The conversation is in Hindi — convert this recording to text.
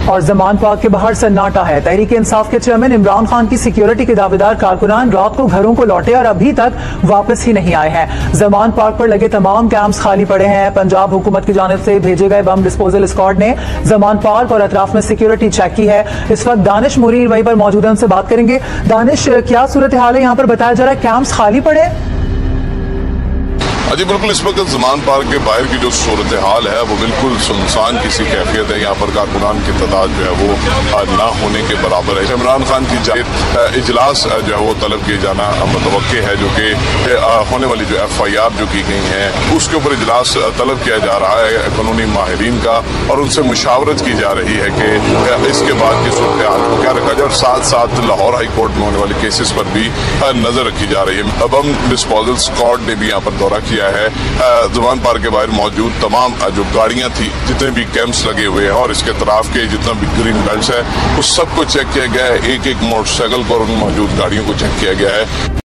और जमान पार्क के बाहर सन्नाटा है। तहरीक इंसाफ के चेयरमैन इमरान खान की सिक्योरिटी के दावेदार कारकुनान रात को घरों को लौटे और अभी तक वापस ही नहीं आए हैं। जमान पार्क पर लगे तमाम कैंप्स खाली पड़े हैं। पंजाब हुकूमत की जानिब से भेजे गए बम डिस्पोजल स्क्वाड ने जमान पार्क और अतराफ में सिक्योरिटी चेक की है। इस वक्त दानिश मुरीर वहीं पर मौजूद है, उनसे बात करेंगे। दानिश, क्या सूरत हाल है यहाँ पर? बताया जा रहा है कैंप्स खाली पड़े। जी बिल्कुल, इस वक्त जमान पार्क के बाहर की जो सूरत हाल है वो बिल्कुल सुनसान किसी कैफियत है। यहाँ पर कारकुनान की तादाद जो है वो ना होने के बराबर है। इमरान खान की इजलास जो है वो तलब किए जाना मुतवक्के है, जो कि होने वाली जो FIR जो की गई है उसके ऊपर इजलास तलब किया जा रहा है कानूनी माहिरीन का, और उनसे मुशावरत की जा रही है कि इसके बाद की सूरत हाल को क्या रखा जाए। और साथ साथ लाहौर हाई कोर्ट में होने वाले केसेस पर भी नजर रखी जा रही है। बम डिस्पोजल स्क्वाड ने भी यहाँ पर दौरा किया है। जमान पार्क के बाहर मौजूद तमाम जो गाड़ियां थी, जितने भी कैंप्स लगे हुए हैं और इसके तरफ के जितना भी ग्रीन बेल्ट है उस सबको चेक किया गया है। एक एक मोटरसाइकिल पर उन मौजूद गाड़ियों को चेक किया गया है।